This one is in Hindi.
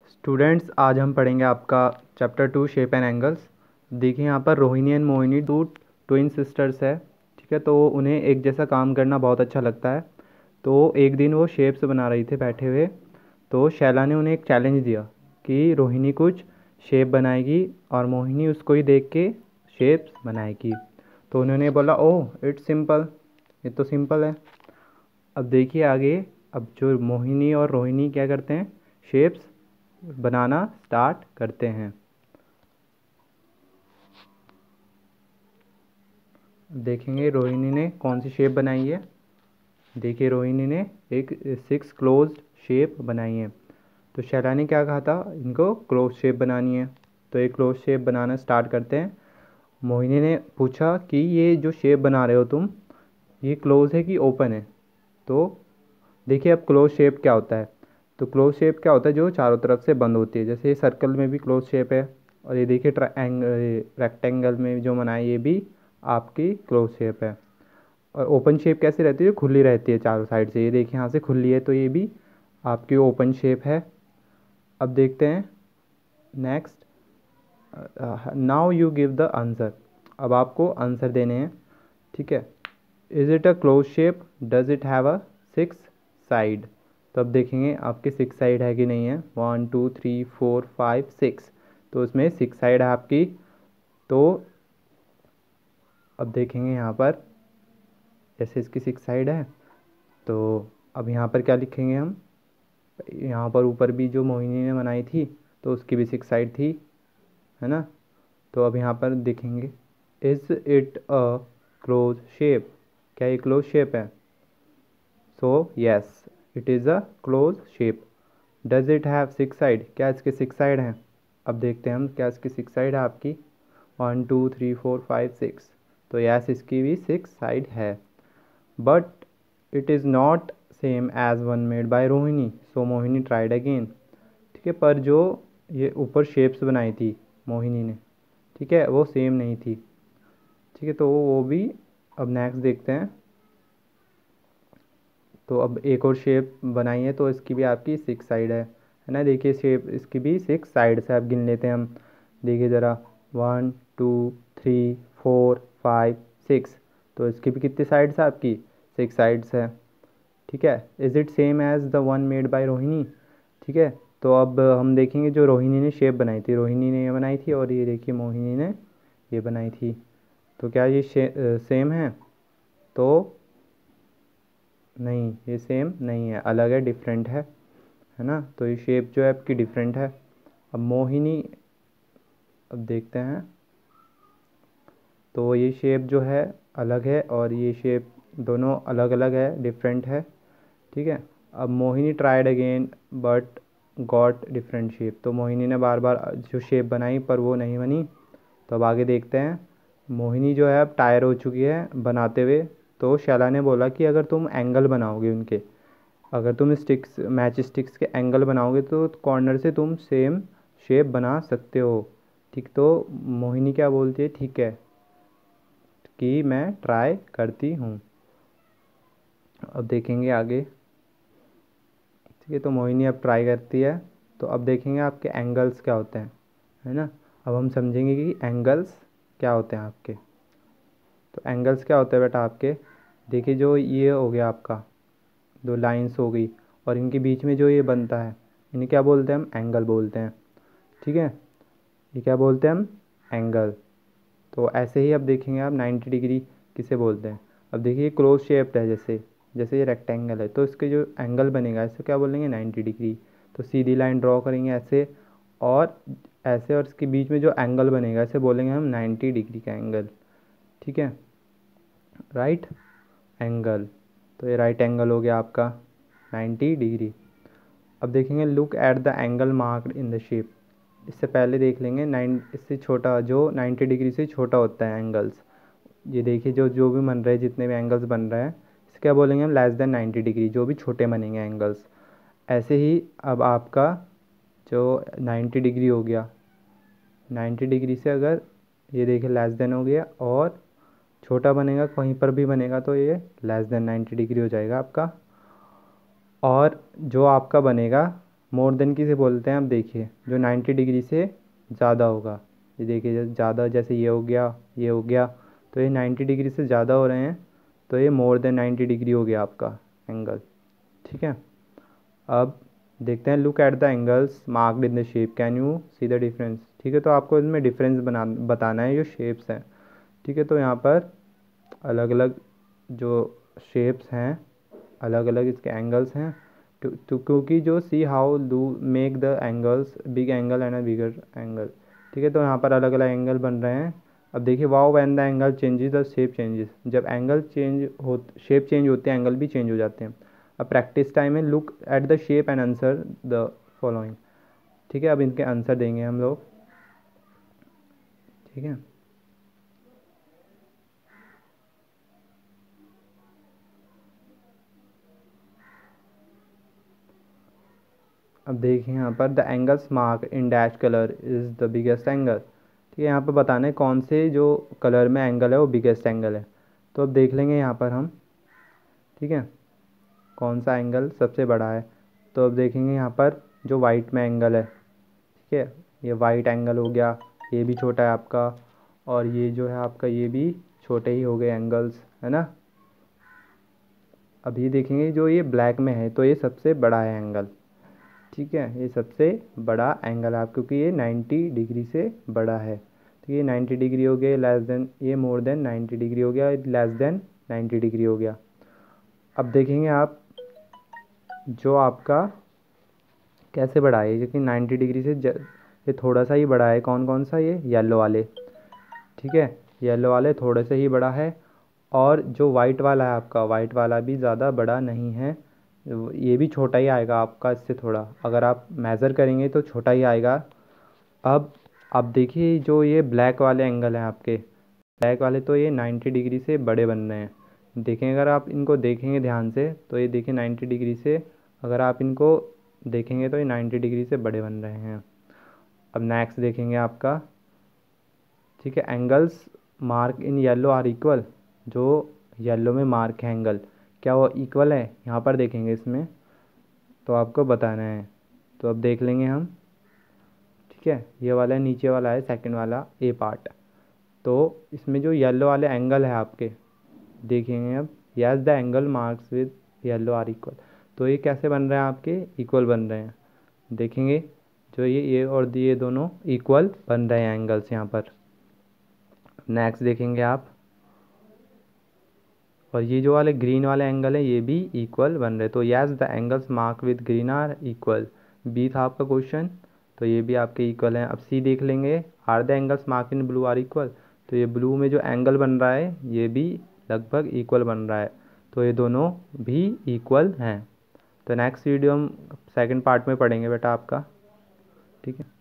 स्टूडेंट्स, आज हम पढ़ेंगे आपका चैप्टर 2 शेप एंड एंगल्स। देखिए यहाँ पर Rohini and Mohini two twin sisters है। ठीक है, तो उन्हें एक जैसा काम करना बहुत अच्छा लगता है। तो एक दिन वो शेप्स बना रही थे बैठे हुए। तो शैला ने उन्हें एक चैलेंज दिया कि रोहिणी कुछ शेप बनाएगी और मोहिनी उसको ही देख के शेप्स बनाएगी। तो उन्होंने बोला, ओह इट्स सिंपल, ये तो सिंपल है। अब देखिए आगे, अब जो मोहिनी और रोहिणी क्या करते हैं, शेप्स बनाना स्टार्ट करते हैं। देखेंगे रोहिणी ने कौन सी शेप बनाई है। देखिए रोहिणी ने एक 6 क्लोज्ड शेप बनाई है। तो शैला ने क्या कहा था, इनको क्लोज शेप बनानी है। तो एक क्लोज शेप बनाना स्टार्ट करते हैं। मोहिनी ने पूछा कि ये जो शेप बना रहे हो तुम, ये क्लोज है कि ओपन है। तो देखिए अब क्लोज शेप क्या होता है। तो क्लोज शेप क्या होता है, जो चारों तरफ से बंद होती है। जैसे ये सर्कल में भी क्लोज शेप है, और ये देखिए रेक्टेंगल में जो बनाए ये भी आपकी क्लोज शेप है। और ओपन शेप कैसी रहती है, खुली रहती है चारों साइड से। ये देखिए यहाँ से खुली है, तो ये भी आपकी ओपन शेप है। अब देखते हैं next. Now you give the answer. अब आपको आंसर देने हैं। ठीक है, is it a close shape, does it have a 6 side. तो अब देखेंगे आपके 6 साइड है कि नहीं है। 1 2 3 4 5 6। तो उसमें 6 साइड है आपकी। तो अब देखेंगे यहाँ पर, जैसे इसकी 6 साइड है, तो अब यहाँ पर क्या लिखेंगे हम। यहाँ पर ऊपर भी जो मोहिनी ने बनाई थी, तो उसकी भी 6 साइड थी, है ना। तो अब यहाँ पर देखेंगे, is it a close shape, क्या ये क्लोज शेप है। So yes, it is a close shape. Does it have 6 side, क्या इसके 6 साइड हैं। अब देखते हैं हम, क्या इसकी 6 साइड है आपकी। 1 2 3 4 5 6। तो यस, इसकी भी 6 साइड है। But it is not same as one made by Rohini, so Mohini tried again. ठीक है, पर जो ये ऊपर शेप्स बनाई थी मोहिनी ने, ठीक है, वो सेम नहीं थी। ठीक है, तो वो भी अब नेक्स्ट देखते हैं। तो अब एक और शेप बनाई है, तो इसकी भी आपकी 6 साइड है ना। देखिए शेप इसकी भी 6 साइड से आप गिन लेते हैं हम। देखिए ज़रा, 1 2 3 4 5 6। तो इसकी भी कितनी साइड्स है आपकी, 6 साइड्स है। ठीक है, is it same as the one made by Rohini. ठीक है, तो अब हम देखेंगे जो रोहिणी ने शेप बनाई थी, रोहिणी ने ये बनाई थी, और ये देखिए मोहिनी ने ये बनाई थी। तो क्या ये सेम है। तो नहीं, ये सेम नहीं है, अलग है, डिफरेंट है ना। तो ये शेप जो है आपकी डिफरेंट है। अब मोहिनी, अब देखते हैं। तो ये शेप जो है अलग है, और ये शेप दोनों अलग अलग है, डिफरेंट है। ठीक है, अब Mohini tried again but got different shape. तो मोहिनी ने बार बार जो शेप बनाई, पर वो नहीं बनी। तो अब आगे देखते हैं। मोहिनी जो है अब टायर हो चुकी है बनाते हुए। तो शैला ने बोला कि अगर तुम एंगल बनाओगे उनके, अगर तुम स्टिक्स मैच स्टिक्स के एंगल बनाओगे, तो कॉर्नर से तुम सेम शेप बना सकते हो। ठीक, तो मोहिनी क्या बोलती है, ठीक है कि मैं ट्राई करती हूँ। अब देखेंगे आगे। ठीक है, तो मोहिनी अब ट्राई करती है। तो अब देखेंगे आपके एंगल्स क्या होते हैं, है ना। अब हम समझेंगे कि एंगल्स क्या होते हैं आपके। तो एंगल्स क्या होते हैं बेटा आपके। देखिए जो ये हो गया आपका, दो लाइंस हो गई, और इनके बीच में जो ये बनता है, इन्हें क्या बोलते हैं, हम एंगल बोलते हैं। ठीक है, ये क्या बोलते हैं हम, एंगल। तो ऐसे ही अब देखेंगे आप 90 डिग्री किसे बोलते हैं। अब देखिए क्लोज शेप्ड है, जैसे जैसे ये रेक्टेंगल है, तो इसके जो एंगल बनेगा इसे क्या बोलेंगे, 90 डिग्री। तो सीधी लाइन ड्रॉ करेंगे ऐसे, और ऐसे, और इसके बीच में जो एंगल बनेगा इसे बोलेंगे हम 90 डिग्री का एंगल। ठीक है, राइट एंगल। तो ये राइट एंगल हो गया आपका 90 डिग्री। अब देखेंगे, look at the angle marked in the shape. इससे पहले देख लेंगे इससे छोटा, जो 90 डिग्री से छोटा होता है एंगल्स। ये देखिए जो जो भी बन रहे हैं, जितने भी एंगल्स बन रहे हैं, इसे क्या बोलेंगे हम, लेस देन 90 डिग्री, जो भी छोटे बनेंगे एंगल्स। ऐसे ही अब आपका जो 90 डिग्री हो गया, 90 डिग्री से अगर ये देखिए लेस देन हो गया, और छोटा बनेगा कहीं पर भी बनेगा, तो ये लेस देन 90 डिग्री हो जाएगा आपका। और जो आपका बनेगा मोर देन किसे बोलते हैं? अब देखिए, जो 90 डिग्री से ज़्यादा होगा, ये देखिए ज़्यादा, जैसे ये हो गया, ये हो गया, तो ये 90 डिग्री से ज़्यादा हो रहे हैं, तो ये मोर देन 90 डिग्री हो गया आपका एंगल। ठीक है, अब देखते हैं, look at the angles marked in the shape, can you see the difference. ठीक है, तो आपको इसमें डिफरेंस बताना है जो शेप्स हैं। ठीक है, तो यहाँ पर अलग अलग जो शेप्स हैं, अलग अलग इसके एंगल्स हैं, तो क्योंकि जो see how do make the angles big angle and a bigger angle. ठीक है, तो यहाँ पर अलग अलग एंगल बन रहे हैं। अब देखिए, wow when the angle changes the shape changes, जब एंगल चेंज हो, शेप चेंज होते हैं, एंगल भी चेंज हो जाते हैं। अब प्रैक्टिस टाइम में look at the shape and answer the following. ठीक है, अब इनके आंसर देंगे हम लोग। ठीक है, अब देखिए यहाँ पर the angles mark in dash colour is the biggest angle. ठीक है, यहाँ पर बताना है कौन से जो कलर में एंगल है वो बिगेस्ट एंगल है। तो अब देख लेंगे यहाँ पर हम। ठीक है, कौन सा एंगल सबसे बड़ा है, तो अब देखेंगे यहाँ पर जो वाइट में एंगल है। ठीक है, ये वाइट एंगल हो गया, ये भी छोटा है आपका, और ये जो है आपका ये भी छोटे ही हो गए एंगल्स, है ना। अब ये देखेंगे जो ये ब्लैक में है, तो ये सबसे बड़ा है एंगल। ठीक है, ये सबसे बड़ा एंगल है क्योंकि ये 90 डिग्री से बड़ा है। तो ये 90 डिग्री हो गया, लेस देन, ये मोर देन 90 डिग्री हो गया, लेस देन 90 डिग्री हो गया। अब देखेंगे आप जो आपका कैसे बड़ा है, क्योंकि 90 डिग्री से ये थोड़ा सा ही बड़ा है। कौन कौन सा? ये येलो वाले। ठीक है, येलो वाले थोड़े से ही बड़ा है, और जो वाइट वाला है आपका, वाइट वाला भी ज़्यादा बड़ा नहीं है, ये भी छोटा ही आएगा आपका इससे थोड़ा, अगर आप मेज़र करेंगे तो छोटा ही आएगा। अब आप देखिए जो ये ब्लैक वाले एंगल हैं आपके, ब्लैक वाले, तो ये 90 डिग्री से बड़े बन रहे हैं। देखें, अगर आप इनको देखेंगे ध्यान से, तो ये देखिए 90 डिग्री से, अगर आप इनको देखेंगे तो ये 90 डिग्री से बड़े बन रहे हैं। अब नेक्स्ट देखेंगे आपका। ठीक है, angles mark in yellow are equal, जो येलो में मार्क है एंगल, क्या वो इक्वल है? यहाँ पर देखेंगे इसमें, तो आपको बताना है। तो अब देख लेंगे हम। ठीक है, ये वाला नीचे वाला है, सेकंड वाला ए पार्ट, तो इसमें जो येलो वाले एंगल है आपके, देखेंगे अब, yes the angle marks with yellow are equal, तो ये कैसे बन रहे हैं आपके? इक्वल बन रहे हैं। देखेंगे जो ये और ये दोनों इक्वल बन रहे हैं एंगल्स यहाँ पर। नेक्स्ट देखेंगे आप, और ये जो वाले ग्रीन वाले एंगल है ये भी इक्वल बन रहे, तो yes the angles mark with green are equal. B था आपका क्वेश्चन, तो ये भी आपके इक्वल हैं। अब सी देख लेंगे, are the angles mark in blue are equal, तो ये ब्लू में जो एंगल बन रहा है ये भी लगभग इक्वल बन रहा है, तो ये दोनों भी इक्वल हैं। तो नेक्स्ट वीडियो हम सेकंड पार्ट में पढ़ेंगे बेटा आपका। ठीक है।